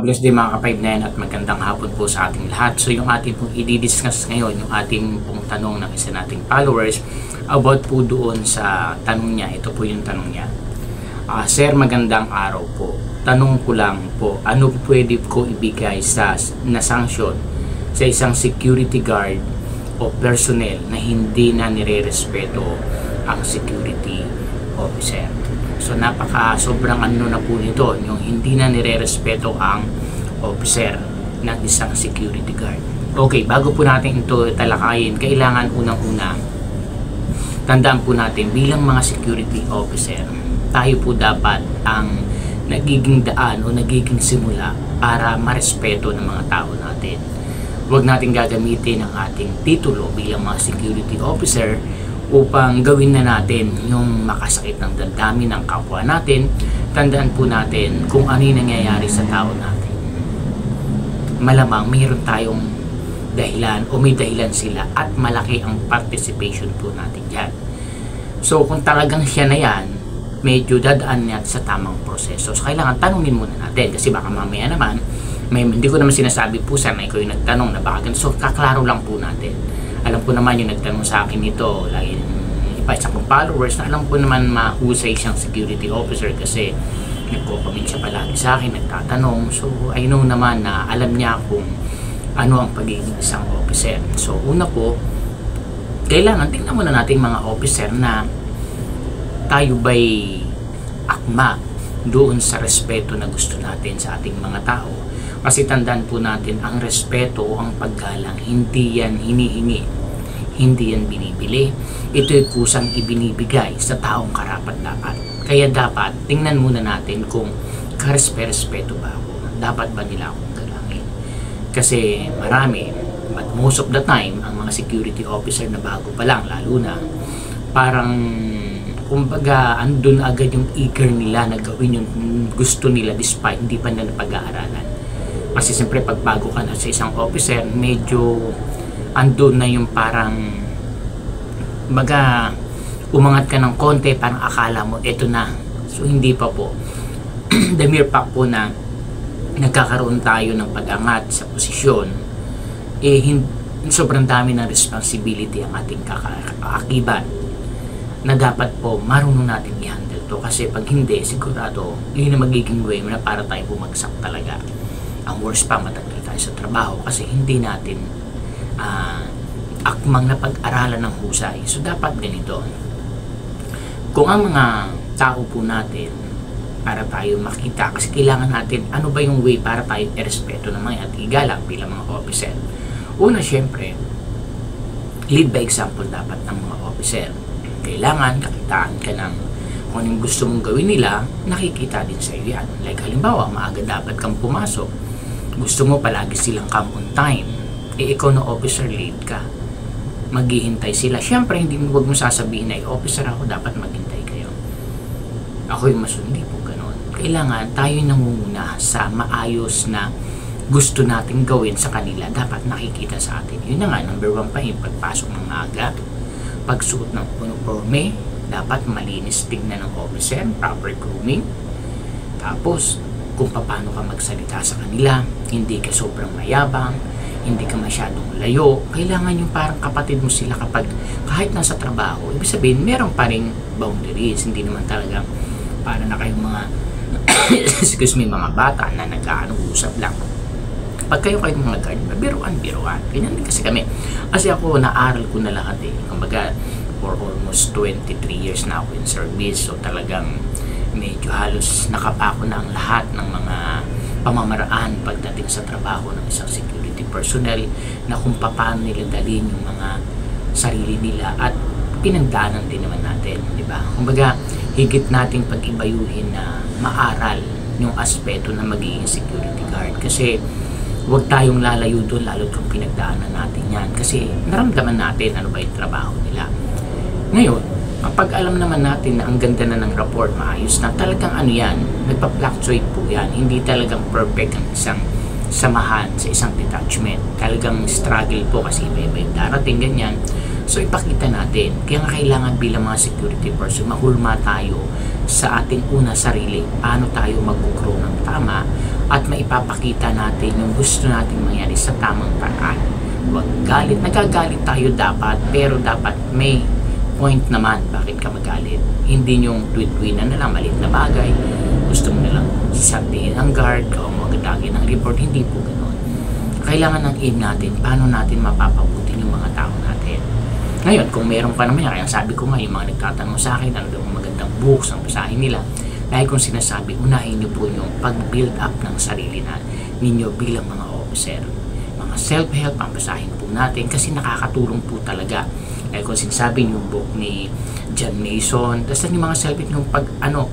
bless din mga ka-5-9 at magandang hapon po sa ating lahat. So yung ating pong i-discuss ngayon, yung ating pong tanong ng isa nating followers about po doon sa tanong niya. Ito po yung tanong niya. Sir, magandang araw po. Tanong ko lang po, ano pwede ko ibigay na sanction sa isang security guard o personnel na hindi na nire-respeto ang security officer? So sobrang ano na po nito, yung hindi na nire-respeto ang officer ng isang security guard. Okay, bago po natin ito talakayin, kailangan unang-una tandaan po natin bilang mga security officer, tayo po dapat ang nagiging daan o nagiging simula para marespeto ng mga tao natin. Huwag natin gagamitin ang ating titulo bilang mga security officer upang gawin na natin yung makasakit ng damdamin ng kapwa natin. Tandaan po natin kung ano yung nangyayari sa tao natin. Malamang mayroon tayong dahilan o may dahilan sila at malaki ang participation po natin dyan. So kung talagang siya na yan, medyo dadaan niya sa tamang proseso. So kailangan tanungin muna natin kasi baka mamaya naman, hindi ko naman sinasabi po sana ikaw yung nagtanong na baka ganun. So kaklaro lang po natin. Alam ko naman yung nagtanong sa akin nito, lagi iba sa kong followers, na alam ko naman mahusay siyang security officer kasi nagko-comment siya palagi sa akin, nagtatanong. So I know naman na alam niya kung ano ang pagiging isang officer. So una po, kailangan tingnan muna natin mga officer na tayo ba'y akma doon sa respeto na gusto natin sa ating mga tao. Kasi tandaan po natin, ang respeto o ang paggalang, hindi yan hinihingi, hindi yan binibili. Ito'y kusang ibinibigay sa taong karapat-dapat. Kaya dapat, tingnan muna natin kung karespeto ba ako. Dapat ba nila akong galangin? Kasi marami, but most of the time, ang mga security officer na bago pa lang, lalo na, parang kumbaga andun agad yung eager nila na gawin yung gusto nila despite hindi pa nila pag-aaralan. Kasi siyempre pag bago ka na sa isang officer, medyo andun na yung parang umangat ka ng konti, parang akala mo eto na. So hindi pa po. The mere fact po na nagkakaroon tayo ng pag-angat sa posisyon, sobrang dami ng responsibility ang ating kaakibat na dapat po marunong natin i-handle to. Kasi pag hindi, sigurado yun na magiging way na para tayo bumagsak talaga. Ang worst pa, matagal tayo sa trabaho kasi hindi natin akmang na pag-aralan ng husay. So dapat ganito, kung ang mga tao po natin para tayo makita, kasi kailangan natin ano ba yung way para tayo i-respeto ng mga at igalang bilang mga officer. Una, syempre lead by example dapat ng mga officer. Kailangan kakitaan ka ng kung anong gusto mong gawin nila, nakikita din sa iyo yan. Like halimbawa, maaga dapat kang pumasok, gusto mo palagi silang come on time, ikaw na officer, lead ka, maghihintay sila. Syempre huwag mo sasabihin na officer ako, dapat maghintay kayo, ako yung masundi po, ganon. Kailangan tayo nangunguna sa maayos na gusto nating gawin sa kanila, dapat nakikita sa atin. Yun na nga, number 1 pa yung pagpasok ng aga, pagsuot ng uniforme, dapat malinis tingnan ng officer, proper grooming. Tapos kung paano ka magsalita sa kanila, hindi ka sobrang mayabang, hindi ka masyadong layo. Kailangan yung parang kapatid mo sila kapag kahit nasa trabaho. Ibig sabihin, meron pa ring boundaries. Hindi naman talaga para na kayong mga excuse me, mga bata na nag-usap lang. Pag kayong mga guard, biruan. Ganyan din kasi kami. Kasi ako, naaral ko na lahat eh. Kumbaga, for almost 23 years na ako in service. So talagang medyo halos nakapako na ang lahat ng mga pamamaraan pagdating sa trabaho ng isang security personnel na kung paano nila dalhin yung mga sarili nila at pinagdaanan din naman natin, di ba? Kumbaga, higit nating pag-ibayuhin na maaral yung aspeto na magiging security guard kasi huwag tayong lalayo doon lalo kung pinagdaanan natin yan kasi naramdaman natin ano ba yung trabaho nila. Ngayon, kapag alam naman natin na ang ganda na ng report, maayos na, talagang ano yan, nagpa-fluctuate po yan. Hindi talagang perfect ang isang samahan sa isang detachment. Talagang struggle po kasi iba-iba yung darating, ganyan. So ipakita natin. Kaya nga kailangan bilang mga security person, mahulma tayo sa ating una sarili. Paano tayo mag-grow ng tama at maipapakita natin yung gusto nating mangyari sa tamang paraan. Huwag galit. Nagagalit tayo dapat, pero dapat may point naman bakit ka magalit. Hindi yung tweet-tweetan na lang, maliit na bagay, gusto mo na lang sabihin ang guard o magdagin ng report. Hindi po ganoon. Kailangan ng aim natin, paano natin mapapabuti yung mga tao natin. Ngayon, kung meron pa naman, kaya sabi ko nga, yung mga nagtatanong sa akin, ano daw magandang books ang basahin nila, dahil kung sinasabi, unahin niyo po yung pag-build up ng sarili na ninyo bilang mga officer. Mga self-help ang basahin po natin kasi nakakatulong po talaga. Dahil kung sinasabi yung book ni John Mason, tapos yung mga self-help yung pag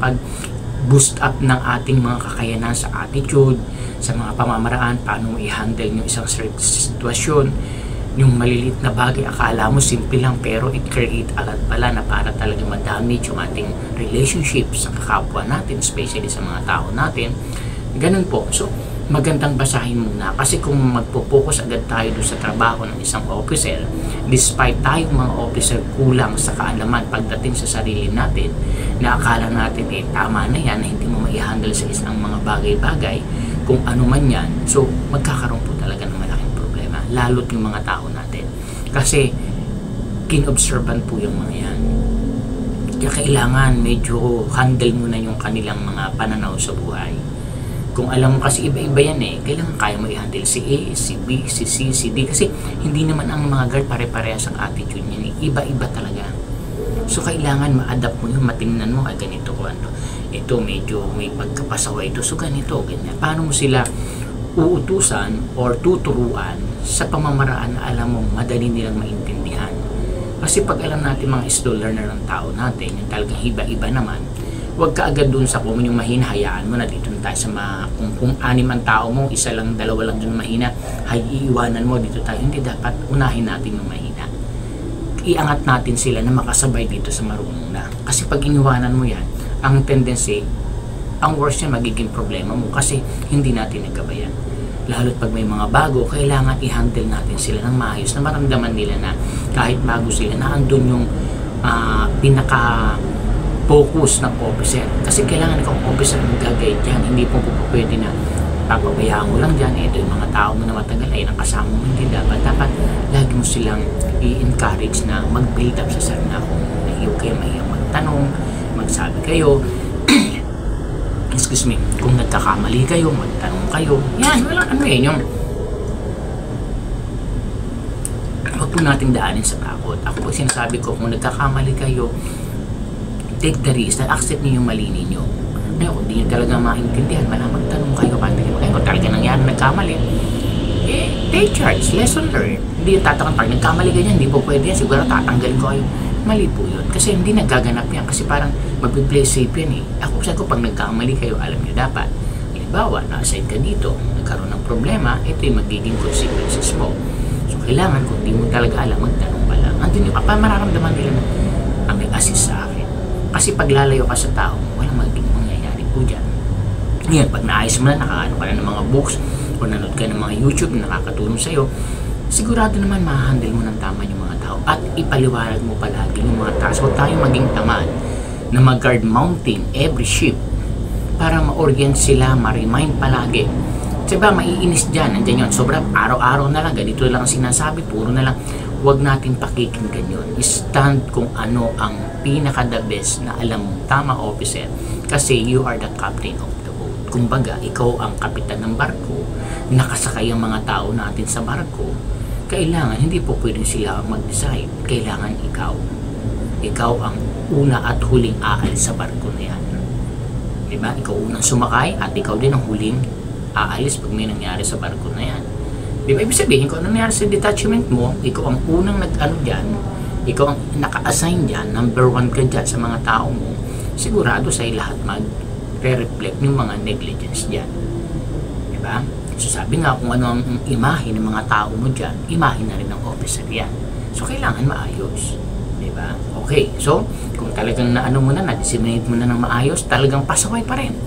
boost up ng ating mga kakayanan sa attitude, sa mga pamamaraan, paano i-handle yung isang sitwasyon, yung maliliit na bagay, akala mo simple lang pero it create agad pala na para talaga ma-damage yung ating relationships sa kapwa natin, especially sa mga tao natin. Ganun po. So, magandang basahin muna kasi kung magpo-focus agad tayo doon sa trabaho ng isang officer, despite tayong mga officer kulang sa kaalaman pagdating sa sarili natin, na akala natin tama na yan, na hindi mo mai-handle sa isang mga bagay-bagay, kung ano man yan, so magkakaroon po talaga ng malaking problema, lalo't yung mga tao natin. Kasi, kinobservan po yung mga yan. Kaya kailangan medyo handle mo na yung kanilang mga pananaw sa buhay. Kung alam mo kasi iba-iba yan kailangan kaya mo i-handle si A, si B, si C, si D, kasi hindi naman ang mga guard pare-parehas ang attitude niyan iba-iba talaga. So kailangan ma-adapt mo yung matingnan mo, ganito ko ito medyo may pagkapasaway ito, so ganito, ganyan. Paano mo sila uutusan or tuturuan sa pamamaraan na alam mo madali nilang maintindihan. Kasi pag alam natin mga slow learner ng tao natin, yung talagang iba-iba naman, huwag ka agad dun sa kung yung mahina, hayaan mo na dito tayo sa kung anim ang tao mo, isa lang, dalawa lang dun mahina, iiwanan mo dito tayo. Hindi, dapat unahin natin yung mahina. Iangat natin sila na makasabay dito sa marunong na. Kasi pag iniwanan mo yan, ang tendency, ang worst yan, magiging problema mo kasi hindi natin nagabayan. Lalo't pag may mga bago, kailangan i-handle natin sila ng maayos na maramdaman nila na kahit bago sila, na andun yung pinaka-focus ng officer. Kasi kailangan ikaw officer ng gagay dyan. Hindi po pwede na papabayaan mo lang dyan. Ito yung mga tao mo na matagal ay nakasama mo. Hindi dapat. Dapat lagi mo silang i-encourage na mag-build up sa sarili kung nahiyo kayo, mahiyang magtanong, magsabi kayo. Excuse me, kung nagkakamali kayo, magtanong kayo. Yan, walang yung huwag po natin daanin sa takot. Ako pag sinasabi ko, kung nagkakamali kayo, take the risk, accept niyo yung mali ninyo. Ngayon, kung di nyo talaga maintindihan, magtanong kayo, kung talaga nangyari, nagkamali, take charge, lesson learned. Hindi yung tatakang pag nagkamali ganyan, hindi po pwede yan, siguro tatanggalin ko kayo. Mali po yun. Kasi hindi nagaganap yan. Kasi parang mag-play safe yan Ako sabi ko, pag nagkamali kayo, alam nyo dapat. Halimbawa, na-assign ka dito, nagkaroon ng problema, ito yung magiging consequences mo. So, kailangan kung di mo talaga alam, magtanong ka lang. Andun yung mararamdaman nila na may assist sa akin. Kasi pag lalayo ka sa tao, walang magiging mangyayari po dyan. Ngayon, pag naayos mo na, nakaano ka na ng mga books, o nanood ka ng mga YouTube na nakakatulong sa'yo, sigurado naman ma-handle mo ng tama yung mga tao at ipaliwanag mo palagi yung mga tao. So tayo maging tamad na mag-guard mounting every ship para ma-orient sila, ma-remind palagi. Diba, maiinis dyan, nandiyan yun. Sobrang araw-araw na lang, ganito lang sinasabi, puro na lang. Huwag natin pakikinggan yun. Stand kung ano ang pinaka-the best na alam mo, tama officer, kasi you are the captain of the boat. Kumbaga, ikaw ang kapitan ng barko, nakasakay ang mga tao natin sa barko. Kailangan, hindi po pwedeng sila ang mag-decide. Kailangan ikaw. Ikaw ang una at huling aalis sa barko na yan. Diba? Ikaw unang sumakay at ikaw din ang huling aalis pag may nangyari sa barko na yan. Diba? Ibig sabihin, kung ano nangyari sa detachment mo, ikaw ang unang nag-ano dyan, ikaw ang naka-assign dyan, number 1 ka dyan sa mga tao mo, sigurado sa'yo lahat mag-reflect yung mga negligence dyan. Diba? So sabi nga, kung ano ang imahe ng mga tao mo dyan, imahe na rin ng officer yan. So kailangan maayos. Diba? Okay, so kung talagang naano mo na-disseminate mo na ng maayos, talagang pasaway pa rin.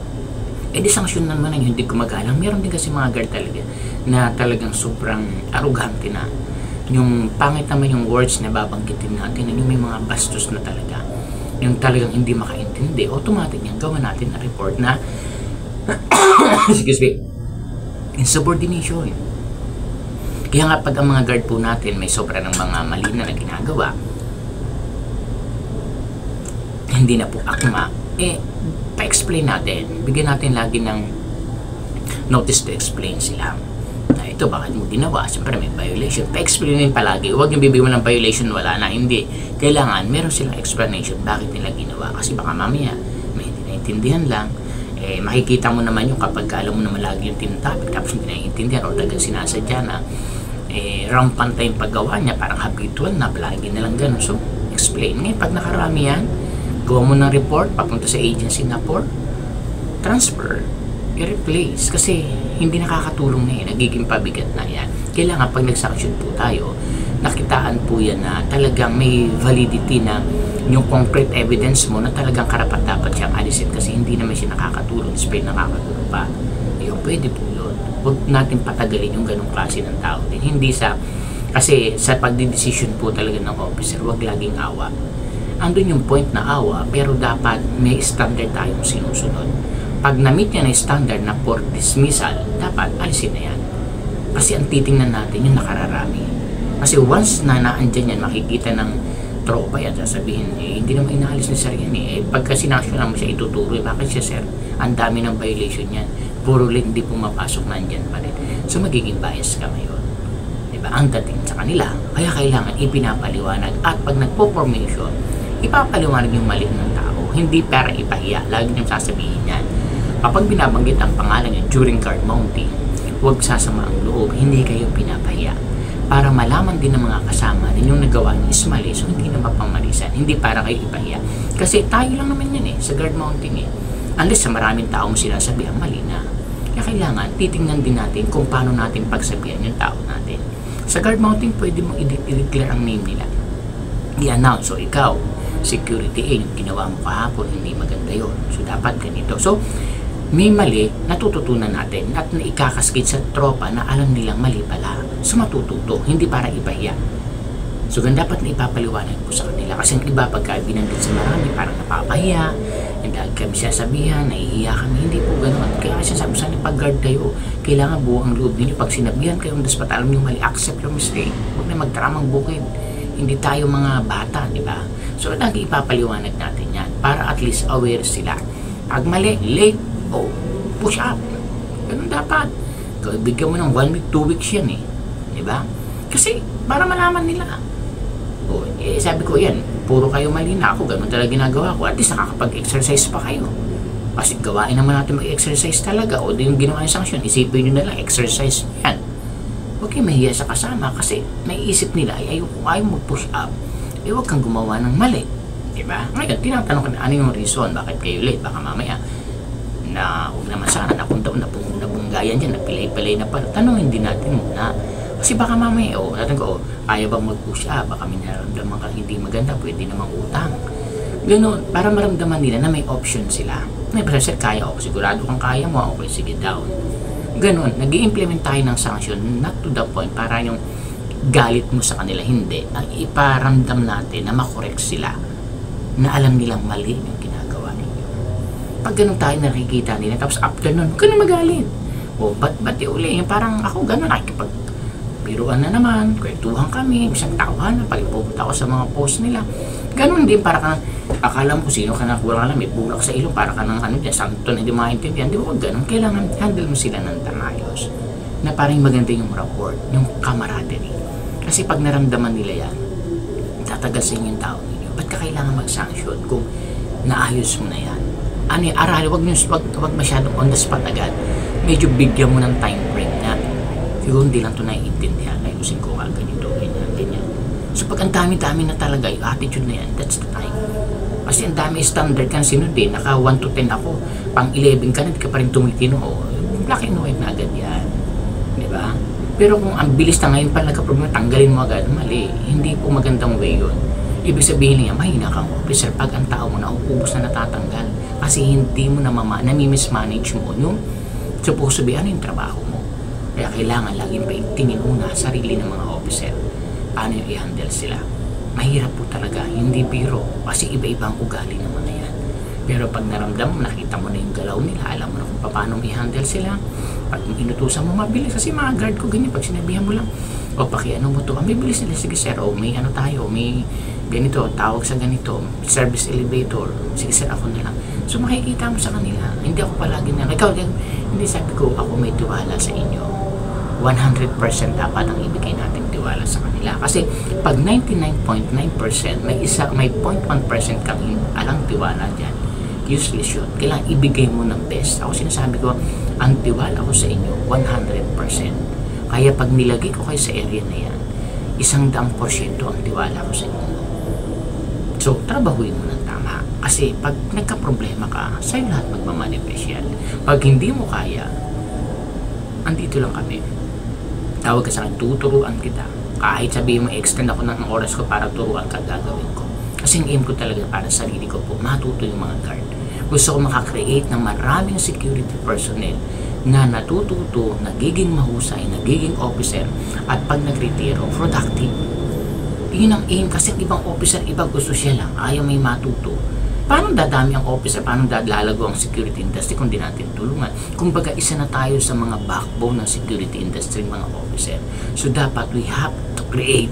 E di sanksyonan mo na yung hindi gumagalang. Meron din kasi mga guard talaga na talagang sobrang arrogante na. Yung pangit naman yung words na babanggitin natin, yung may mga bastos na talaga. Yung talagang hindi makaintindi, automatic yan, gawa natin ang report na excuse me, insubordination. Kaya nga pag ang mga guard po natin may sobra ng mga mali na ginagawa, hindi na po akma, pa-explain natin. Bigyan natin lagi ng notice to explain sila. Na ito, bakit mo ginawa? Siyempre may violation. Pa-explainin palagi. Huwag yung bibigyan mo ng violation, wala na. Hindi. Kailangan, meron silang explanation bakit nila ginawa. Kasi baka mamaya, may hindi naintindihan lang. Makikita mo naman yung kapag alam mo naman lagi yung tinatapik, tapos hindi naiintindihan o talagang sinasadya na, rampant yung paggawa niya, parang habitual na, palagi nilang ganun. So, explain. Ngayon, pag nakarami yan, gawa mo ng report, papunta sa agency na for transfer, i-replace. Kasi hindi nakakatulong na yan, nagiging pabigat na yan. Kailangan pag nag-sanction po tayo, nakitaan po yan na talagang may validity na yung concrete evidence mo na talagang karapat dapat siyang alisin kasi hindi naman siya nakakatulong, despite nakakatulong pa. Ayun, pwede po yun. Huwag natin patagalin yung ganong klase ng tao din. Hindi kasi sa pagdidesisyon po talaga ng officer, huwag laging awa. Andun yung point na awa, pero dapat may standard tayong sinusunod. Pag na-meet niya na yung standard na for dismissal, dapat alisin na yan. Kasi ang titingnan natin yung nakararami. Kasi once na naandyan yan, makikita ng tropa yan, sasabihin, hindi naman inaalis ni sir yan pagka sinasyonan mo siya, ituturo, bakit siya sir? Ang dami ng violation yan. Puro lang hindi pumapasok, nandyan pa rin. So magiging bias ka ngayon. Diba? Ang dating sa kanila. Kaya kailangan ipinapaliwanag. At pag nagpo-formation, ipapaliwanag yung mali ng tao. Hindi para ipahiya. Lagi niyong sasabihin yan. Kapag binabanggit ang pangalan niya during guard mounting, huwag sasama ang loob. Hindi kayo pinapahiya. Para malaman din ng mga kasama din yung nagawa niyo is mali. So hindi na mapamalisan. Hindi para kayo ipahiya. Kasi tayo lang naman yan sa guard mounting Unless sa maraming taong sinasabihan, mali na. Kaya kailangan, titingnan din natin kung paano natin pagsabihan yung tao natin. Sa guard mounting, pwede mo i-declare ang name nila. I-announce. So ikaw, security yung ginawa mo kahapon, hindi maganda yun. So dapat ganito. So may mali, natututunan natin at naikakaskid sa tropa na alam nilang mali pala. So matututo, hindi para ipahiya. So dapat na ipapaliwanag po sa kanila. Kasi ang iba pagka binanggit sa marami, parang napapahiya, and kami sasabihan, nahihiya kami, hindi po ganoon. Kaya kasi sabi sa pag-guard kayo, kailangan buo ang loob ninyo. Pag sinabihan kayo, dapat alam nyo mali, accept your mistake. Huwag na magtaramang bukid. Hindi tayo mga bata, di ba? So, lagi ipapaliwanag natin yan para at least aware sila. Pag mali, late, push up. Ganun dapat. Bigyan mo ng 1 week, 2 weeks yan di ba? Kasi, para malaman nila. Sabi ko yan, puro kayo mali na ako, ganun talaga ginagawa ko. At least nakakapag-exercise pa kayo. Kasi gawain naman natin mag-exercise talaga. O di yung ginawa yung sanction, isipin nyo na lang, exercise yan. Huwag kayo mahiya sa kasama kasi may isip nila, ayaw mag-push up. Huwag kang gumawa ng mali. Diba? Ngayon, tinatanong ko na ano yung reason, bakit kayo late? Baka mamaya, na huwag naman sana, nabunggayan dyan, napilay-pilay na pala. Tanongin din natin muna. Kasi baka mamaya, natin ko, kaya bang mag-push up? Baka may nararamdaman kang hindi maganda, pwede namang utang. Ganun, para maramdaman nila na may option sila. May pressure, kaya ako, sigurado kang kaya mo, okay, sige down. Ganun, nag-i-implement tayo ng sanction, not to the point, para yung galit mo sa kanila, hindi. Ang iparamdam natin na makorek sila, na alam nilang mali yung ginagawa ninyo. Pag ganun tayo nakikita nila, tapos after nun, huwag ka na magalit. Ba't uli? Yung parang ako ganun, biruan na naman, kwentuhan kami, isang takuhan na, pag pupunta ako sa mga post nila. Ganun din, para ka, akala mo kung sino ka na, kulang alam, may bulak sa ilong, para ka ng santo na hindi maintindihan. Di ba, ganun, kailangan handle mo sila ng tangayos, na parang maganda yung rapport, yung camaraderie. Kasi pag naramdaman nila yan, tatagal sa inyo yung tao ninyo. Ba't ka kailangan mag-sanction kung naayos mo na yan? Arali, wag masyadong on the spot agad. Medyo bigyan mo ng time frame na siguro hindi lang ito naiintindihan, ayusin ko ganito, ganyan. So pag ang dami-dami na talaga yung attitude na yan, that's the time. Kasi ang dami standard ka na sinundin, naka 1 to 10 ako, pang 11 ka na, hindi ka pa rin tumitino, black and white na agad yan. Diba? Pero kung ang bilis na ngayon pa nagka-problema, tanggalin mo agad, mali. Hindi po magandang way yun. Ibig sabihin niya, mahina kang officer pag ang tao mo nauubos na natatanggal. Kasi hindi mo nami-mismanage mo yung supposed to be ano yung trabaho mo. Kaya kailangan laging paigtingin una sarili ng mga officer. Paano yung i-handle sila? Mahirap po talaga, hindi biro. Kasi iba-ibang ugali ng mga yan. Pero pag naramdam mo, nakita mo na yung galaw nila, alam mo na kung paano i-handle sila. Pag inutusan mo, mabilis. Kasi mga guard ko ganyan, pag sinabihan mo lang, o pakiano mo to, may bilis nila, sige sir, o may ano tayo, may ganito, tawag sa ganito, service elevator, sige sir, ako na lang. So makikita mo sa kanila, hindi ako palagi na, ikaw, hindi, sabi ko, ako may tiwala sa inyo. 100% dapat ang ibigay natin tiwala sa kanila. Kasi pag 99.9%, may 0.1% kang alang tiwala dyan, useless yun. Kailangan ibigay mo ng best. Ako sinasabi ko, ang tiwala ko sa inyo, 100%. Kaya pag nilagay ko kayo sa area na yan, 100% ang tiwala ko sa inyo. So, trabahuin mo ng tama. Kasi pag nagka-problema ka, sa'yo lahat magmamanifest yan. Pag hindi mo kaya, andito lang kami. Tawag ka sa akin, tuturuan kita. Kahit sabihin mo, extend ako ng oras ko para turuan ka, gagawin ko. Kasi ang aim ko talaga para sa sarili ko po, matuto yung mga guard. Gusto ko makakreate ng maraming security personnel na natututo, nagiging mahusay, nagiging officer, at pag nagretiro, productive. Yun ang aim, kasi ang ibang officer, iba gusto siya lang, ayaw may matuto. Paano dadami ang officer, paano lalago ang security industry kung di natin tulungan? Kumbaga, isa na tayo sa mga backbone ng security industry, mga officer. So dapat we have to create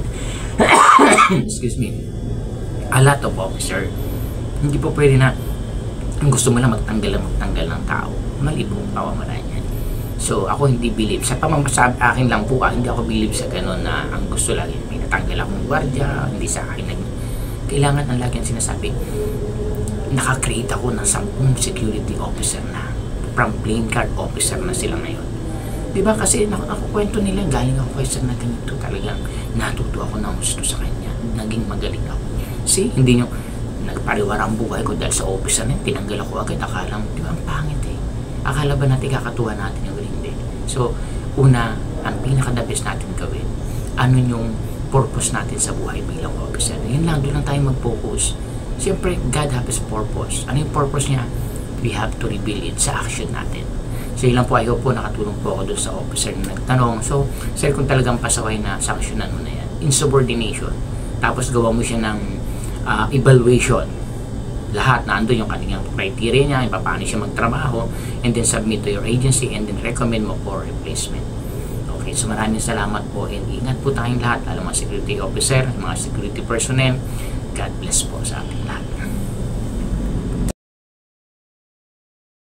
excuse me, a lot of officer. Hindi po pwede na kung gusto mo lang magtanggal ng tao. Mali po, pamamaraan yan. So ako hindi believe, sa pamamasabi akin lang po, hindi ako believe sa ganun na ang gusto lagi, may natanggal akong gwardiya, hindi sa akin. Kailangan ang lagi ang sinasabi, naka-create ako ng 10 security officer na, from plain card officer na sila ngayon. Diba kasi nakukwento nila, galing ako kay sir na ganito, talagang natuto ako ng gusto sa kanya, naging magaling ako. See, hindi nyo nagpariwara ang buhay ko dahil sa officer na yun, tinanggal ako agad, akala mo, diba ang pangit eh. Akala ba natin kakatuwa natin yung hindi? So, una, ang pinaka-the best natin gawin, ano yung purpose natin sa buhay bilang officer. Yun lang, doon lang tayo mag-focus. Siyempre, God has His purpose. Ano yung purpose niya? We have to reveal it sa action natin. So, yun lang po. I hope po nakatulong po ako doon sa officer na nagtanong. So, sir, kung talagang pasaway na sanctionan mo na yan, insubordination, tapos gawa mo siya ng evaluation, lahat na andun yung kanilang criteria niya, paano siya magtrabaho, and then submit to your agency, and then recommend mo for replacement. Okay, so maraming salamat po, and ingat po tayong lahat, lalo mga security officer, mga security personnel. God bless po sa ating lahat.